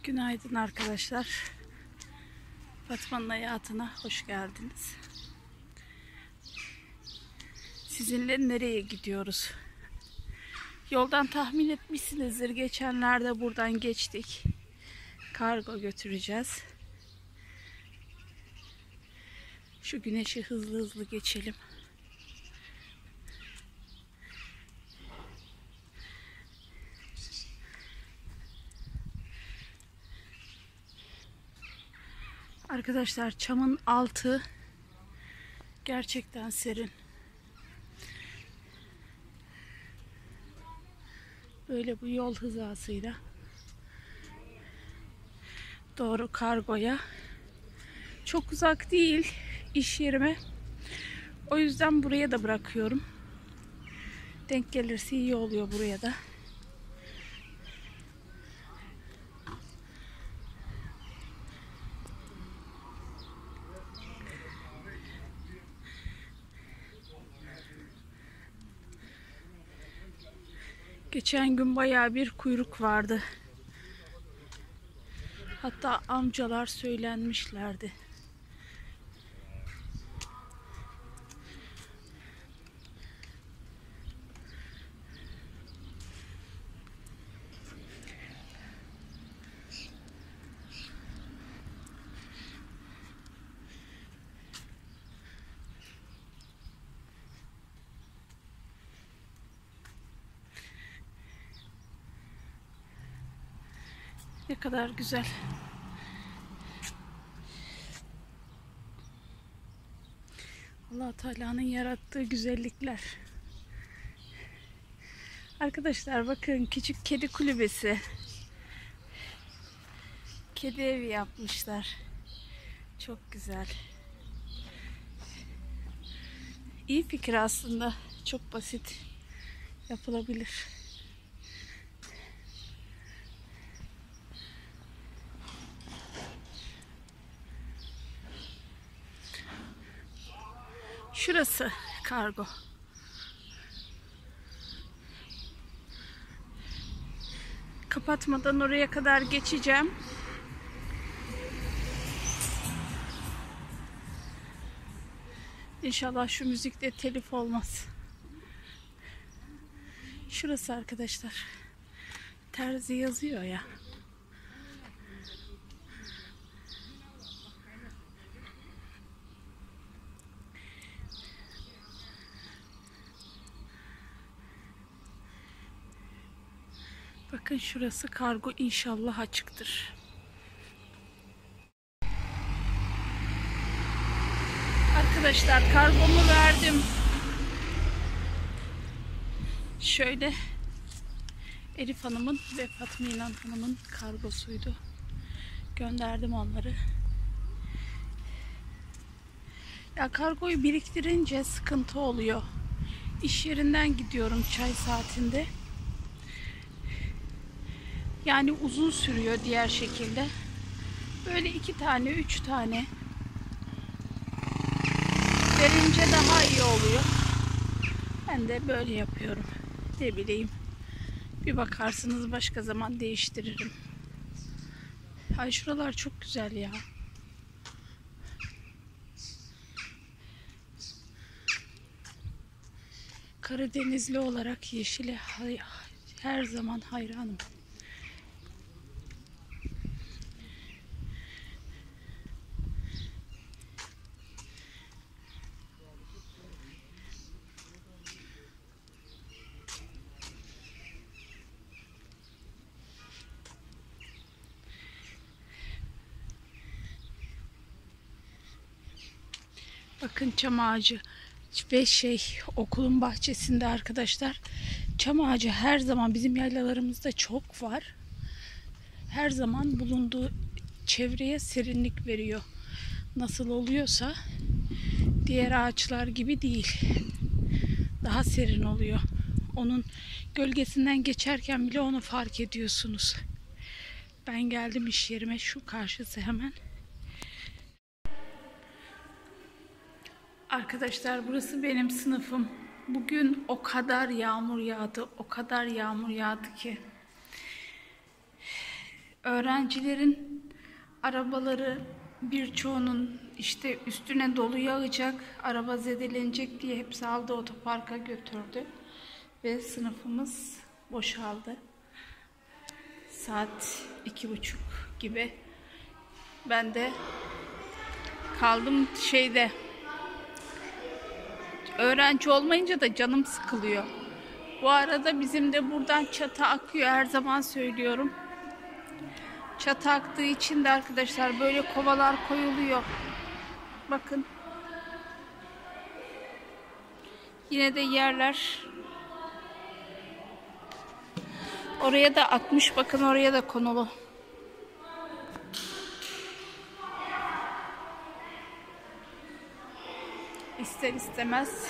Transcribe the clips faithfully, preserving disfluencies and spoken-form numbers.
Günaydın arkadaşlar. Fatma'nın hayatına hoş geldiniz. Sizinle nereye gidiyoruz? Yoldan tahmin etmişsinizdir. Geçenlerde buradan geçtik. Kargo götüreceğiz. Şu güneşi hızlı hızlı geçelim. Arkadaşlar çamın altı gerçekten serin. Böyle bu yol hizasıyla doğru kargoya. Çok uzak değil iş yerime. O yüzden buraya da bırakıyorum. Denk gelirse iyi oluyor buraya da. Geçen gün bayağı bir kuyruk vardı. Hatta amcalar söylenmişlerdi. Ne kadar güzel. Allah Teala'nın yarattığı güzellikler. Arkadaşlar bakın, küçük kedi kulübesi. Kedi evi yapmışlar. Çok güzel. İyi fikir aslında. Çok basit. Yapılabilir. Şurası kargo. Kapatmadan oraya kadar geçeceğim. İnşallah şu müzikte telif olmaz. Şurası arkadaşlar. Terzi yazıyor ya. Bakın şurası kargo, inşallah açıktır. Arkadaşlar kargomu verdim. Şöyle Elif Hanım'ın ve Fatma İnan Hanım'ın kargosuydu. Gönderdim onları. Ya kargoyu biriktirince sıkıntı oluyor. İş yerinden gidiyorum çay saatinde. Yani uzun sürüyor diğer şekilde. Böyle iki tane, üç tane verince daha iyi oluyor. Ben de böyle yapıyorum. Ne bileyim. Bir bakarsınız başka zaman değiştiririm. Ay şuralar çok güzel ya. Karadenizli olarak yeşile her zaman hayranım. Bakın çam ağacı ve şey okulun bahçesinde arkadaşlar. Çam ağacı her zaman bizim yaylalarımızda çok var. Her zaman bulunduğu çevreye serinlik veriyor. Nasıl oluyorsa diğer ağaçlar gibi değil. Daha serin oluyor. Onun gölgesinden geçerken bile onu fark ediyorsunuz. Ben geldim iş yerime, şu karşısı hemen. Arkadaşlar burası benim sınıfım. Bugün o kadar yağmur yağdı, o kadar yağmur yağdı ki Öğrencilerin arabaları birçoğunun işte üstüne dolu yağacak, araba zedelenecek diye hepsi aldı otoparka götürdü. Ve sınıfımız boşaldı. Saat iki buçuk gibi. Ben de kaldım şeyde. Öğrenci olmayınca da canım sıkılıyor. Bu arada bizim de buradan çatı akıyor, her zaman söylüyorum. Çatı aktığı için de arkadaşlar böyle kovalar koyuluyor. Bakın. Yine de yerler. Oraya da akmış. Bakın oraya da konulu. İster istemez.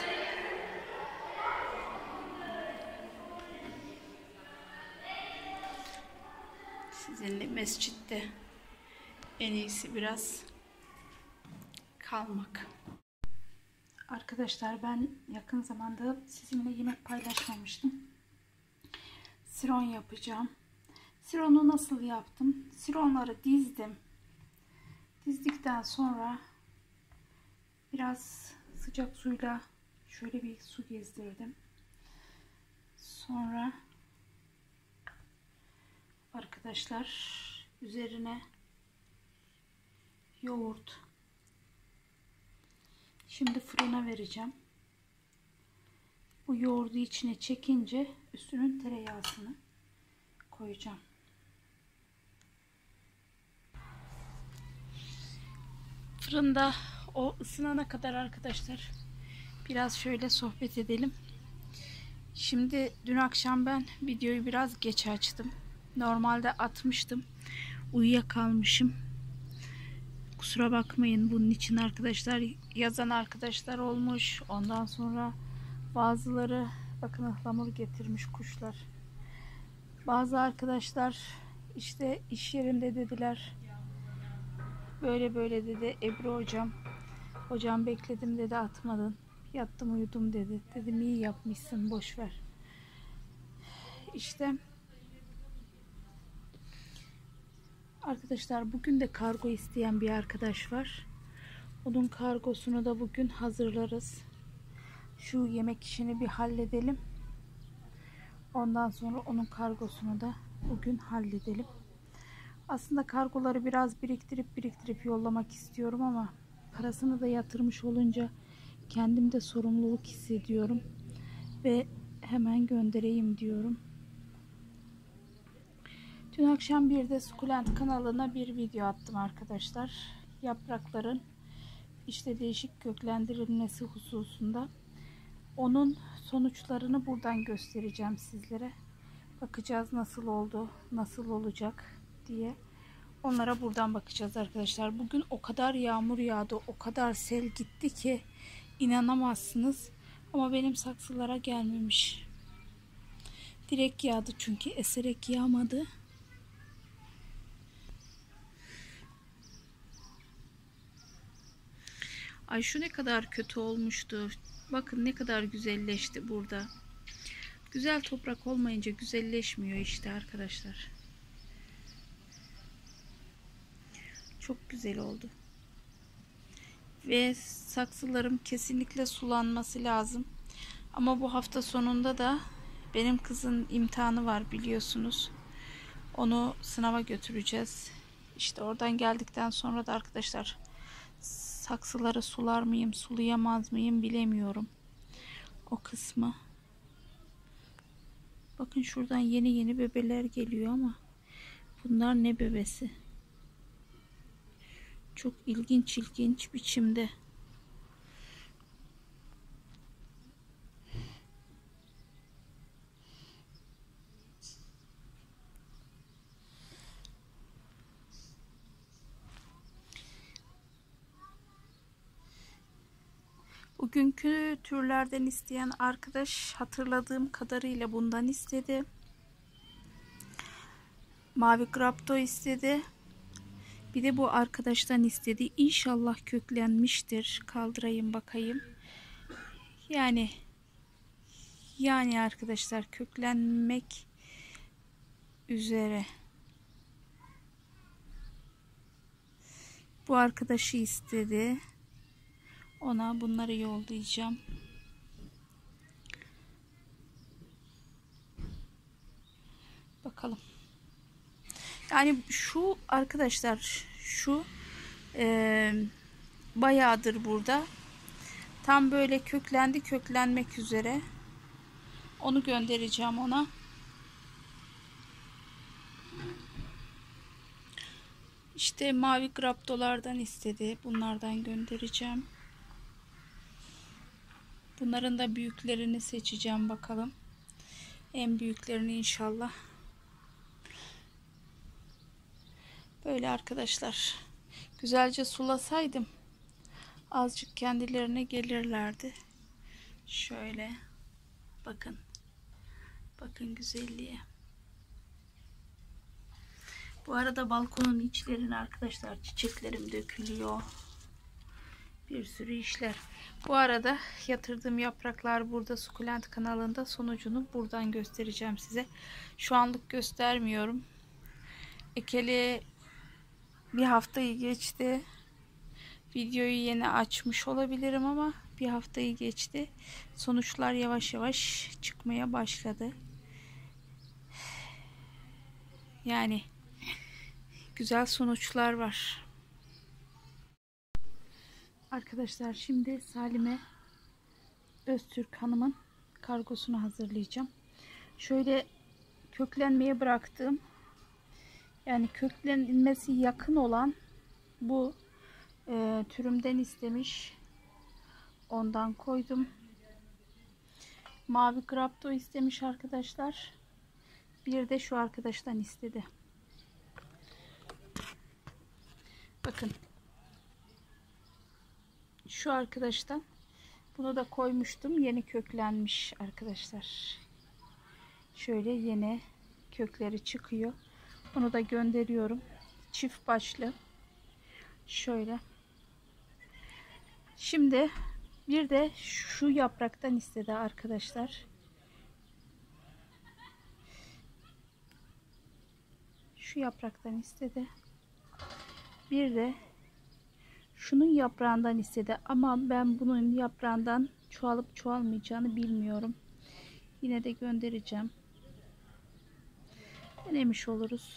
Sizinle mescitte en iyisi biraz kalmak. Arkadaşlar ben yakın zamanda sizinle yemek paylaşmamıştım. Siron yapacağım. Sironu nasıl yaptım? Sironları dizdim. Dizdikten sonra biraz sıcak suyla şöyle bir su gezdirdim. Sonra arkadaşlar üzerine yoğurt. Şimdi fırına vereceğim. Bu yoğurdu içine çekince üstünün tereyağısını koyacağım. Fırında o ısınana kadar arkadaşlar biraz şöyle sohbet edelim. Şimdi dün akşam ben videoyu biraz geç açtım. Normalde atmıştım. Uyuyakalmışım. Kusura bakmayın bunun için arkadaşlar. Yazan arkadaşlar olmuş. Ondan sonra bazıları bakın ıhlamur getirmiş kuşlar. Bazı arkadaşlar işte iş yerinde dediler. Böyle böyle dedi Ebru hocam. Hocam bekledim dedi, atmadın. Yattım uyudum dedi. Dedim iyi yapmışsın, boş ver. İşte arkadaşlar bugün de kargo isteyen bir arkadaş var. Onun kargosunu da bugün hazırlarız. Şu yemek işini bir halledelim. Ondan sonra onun kargosunu da bugün halledelim. Aslında kargoları biraz biriktirip biriktirip yollamak istiyorum ama parasını da yatırmış olunca kendim de sorumluluk hissediyorum ve hemen göndereyim diyorum. Dün akşam bir de Sukulent kanalına bir video attım arkadaşlar. Yaprakların işte değişik köklendirilmesi hususunda. Onun sonuçlarını buradan göstereceğim sizlere. Bakacağız nasıl oldu, nasıl olacak diye. Onlara buradan bakacağız arkadaşlar. Bugün o kadar yağmur yağdı, o kadar sel gitti ki inanamazsınız. Ama benim saksılara gelmemiş. Direkt yağdı çünkü eserek yağmadı. Ay şu ne kadar kötü olmuştu. Bakın ne kadar güzelleşti burada. Güzel toprak olmayınca güzelleşmiyor işte arkadaşlar. Çok güzel oldu. Ve saksılarım kesinlikle sulanması lazım. Ama bu hafta sonunda da benim kızın imtihanı var biliyorsunuz. Onu sınava götüreceğiz. İşte oradan geldikten sonra da arkadaşlar saksıları sular mıyım, sulayamaz mıyım bilemiyorum. O kısmı. Bakın şuradan yeni yeni bebeler geliyor ama bunlar ne bebesi? Çok ilginç ilginç biçimde. Bugünkü türlerden isteyen arkadaş hatırladığım kadarıyla bundan istedi. Mavi Grapto istedi. Bir de bu arkadaştan istedi. İnşallah köklenmiştir. Kaldırayım bakayım. Yani yani arkadaşlar köklenmek üzere. Bu arkadaşı istedi. Ona bunları yollayacağım. Bakalım. Yani şu arkadaşlar, şu e, bayağıdır burada. Tam böyle köklendi, köklenmek üzere. Onu göndereceğim ona. İşte mavi graptolardan istedi. Bunlardan göndereceğim. Bunların da büyüklerini seçeceğim bakalım. En büyüklerini inşallah. Böyle arkadaşlar. Güzelce sulasaydım azıcık kendilerine gelirlerdi. Şöyle bakın. Bakın güzelliğe. Bu arada balkonun içlerine arkadaşlar çiçeklerim dökülüyor. Bir sürü işler. Bu arada yatırdığım yapraklar burada Sukulent kanalında, sonucunu buradan göstereceğim size. Şu anlık göstermiyorum. Ekeli bir haftayı geçti. Videoyu yeni açmış olabilirim ama bir haftayı geçti. Sonuçlar yavaş yavaş çıkmaya başladı. Yani güzel sonuçlar var. Arkadaşlar şimdi Salime Öztürk Hanım'ın kargosunu hazırlayacağım. Şöyle köklenmeye bıraktığım, yani köklenilmesi yakın olan bu e, türümden istemiş. Ondan koydum. Mavi grapto istemiş arkadaşlar. Bir de şu arkadaştan istedi. Bakın. Şu arkadaştan. Bunu da koymuştum. Yeni köklenmiş arkadaşlar. Şöyle yeni kökleri çıkıyor. Bunu da gönderiyorum. Çift başlı. Şöyle. Şimdi bir de şu yapraktan istedi arkadaşlar. Şu yapraktan istedi. Bir de şunun yaprağından istedi. Ama ben bunun yaprağından çoğalıp çoğalmayacağını bilmiyorum. Yine de göndereceğim. Denemiş oluruz.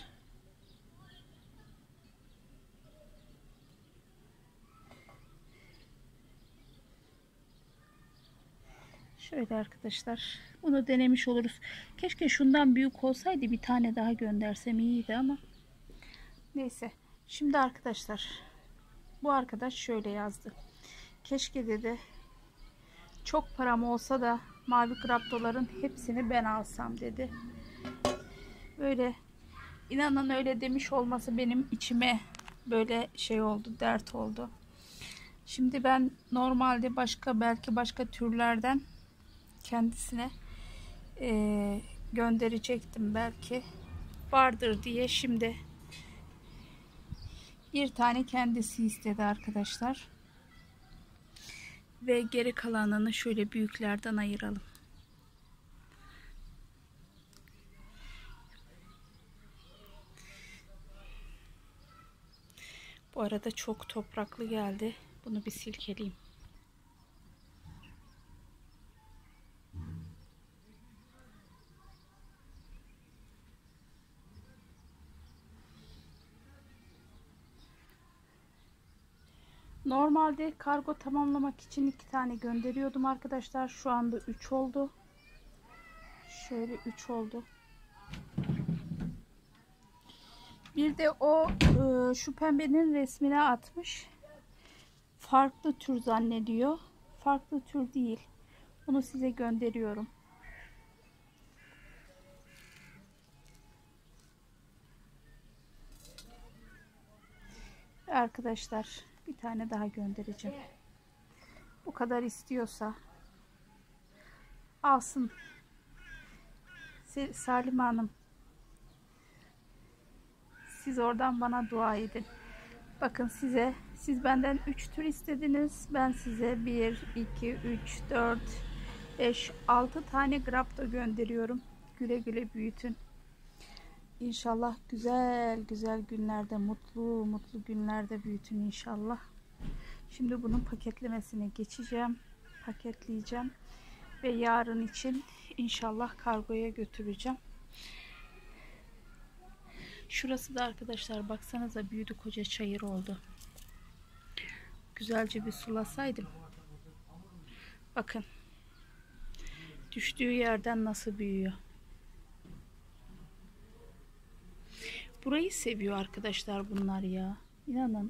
Şöyle arkadaşlar. Bunu denemiş oluruz. Keşke şundan büyük olsaydı bir tane daha göndersem iyiydi ama. Neyse. Şimdi arkadaşlar. Bu arkadaş şöyle yazdı. Keşke dedi, çok param olsa da mavi graptoların hepsini ben alsam dedi. Böyle inanın öyle demiş olması benim içime böyle şey oldu, dert oldu. Şimdi ben normalde başka belki başka türlerden kendisine e, gönderecektim belki. Vardır diye şimdi bir tane kendisi istedi arkadaşlar. Ve geri kalanını şöyle büyüklerden ayıralım. Bu arada çok topraklı geldi. Bunu bir silkeleyeyim. Normalde kargo tamamlamak için iki tane gönderiyordum arkadaşlar. Şu anda üç oldu. Şöyle üç oldu. Bir de o e, şu pembenin resmine atmış. Farklı tür zannediyor. Farklı tür değil. Bunu size gönderiyorum. Arkadaşlar bir tane daha göndereceğim. Bu kadar istiyorsa alsın. Salime Hanım, siz oradan bana dua edin. Bakın size, siz benden üç tür istediniz. Ben size bir, iki, üç, dört, beş, altı tane grapto gönderiyorum. Güle güle büyütün. İnşallah güzel güzel günlerde, mutlu mutlu günlerde büyütün inşallah. Şimdi bunun paketlemesine geçeceğim. Paketleyeceğim. Ve yarın için inşallah kargoya götüreceğim. Şurası da arkadaşlar baksanıza büyüdü, koca çayır oldu. Güzelce bir sulasaydım. Bakın. Düştüğü yerden nasıl büyüyor. Burayı seviyor arkadaşlar bunlar ya. İnanın.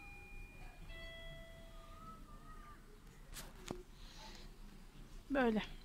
Böyle.